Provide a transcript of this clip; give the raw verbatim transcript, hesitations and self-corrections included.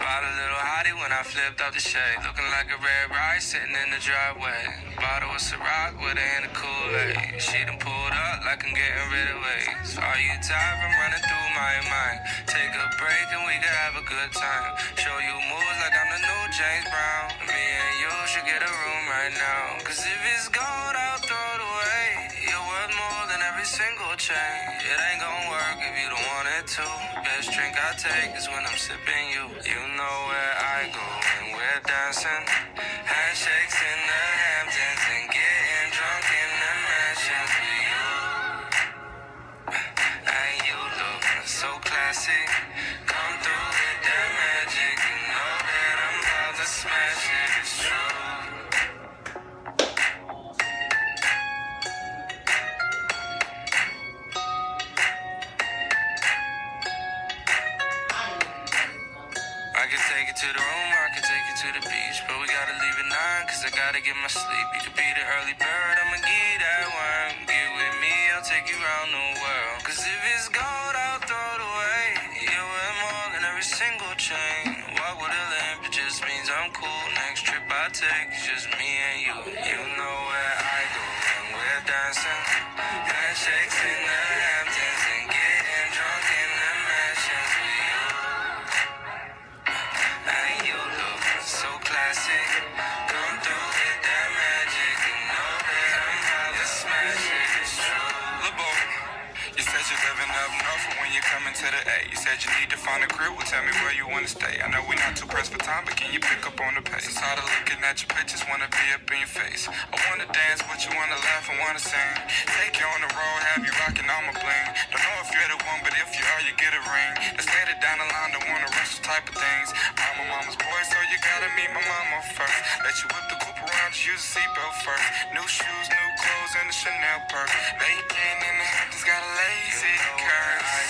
Spot a little hottie when I flipped out the shade. Looking like a red rice sitting in the driveway. Bottle of Ciroc with her in the Kool-Aid. She done pulled up like I'm getting rid of waves. Are you tired from running through my mind? Take a break and we could have a good time. Show you moves like I'm the new James Brown. Me and you should get a room right now. Cause if it's gold, I'll throw it away. You're worth more than every single chain. It ain't gonna work if you don't want it to. Best drink I take is when I'm sipping you. You know where I go when we're dancing. Handshakes in the Hamptons and getting drunk in the mansions with you. And you look so classic. Come through with that magic. You know that I'm about to smash it. It's true. I can take you to the room, or I can take you to the beach. But we gotta leave at nine, cause I gotta get my sleep. You could be the early bird, I'ma give you that worm. Get with me, I'll take you around the world. Cause if it's gold, I'll throw it away. You're worth more than every single chain. Walk with a limp, it just means I'm cool. Next trip I take, it's just me and you. You know where I go when we're dancing. Handshakes in the Hamptons and getting drunk in the mansions with you. And you look so classic. Come through with that magic. You know that I'm about to smash it. It's true. Lil' boy, you said you're living up north, but when you're coming to the A, you said you need to find a crib. Well, tell me where you wanna stay. I know we're not too pressed for time, but can you pick up on the pace? Tired of looking at your pictures, wanna be up in your face. I wanna dance, but you wanna laugh and wanna sing. Take you on the road, have you rocking on my bling. Don't know if you're the one, but if you are, you get a ring. Let's get it down the line, don't wanna rush those type of things. I'm a mama's boy, so you gotta meet my mama first. Let you whip the coupe around, just use a seatbelt first. New shoes, new clothes, and a Chanel purse. Bacon in the Hamptons got a lazy curse.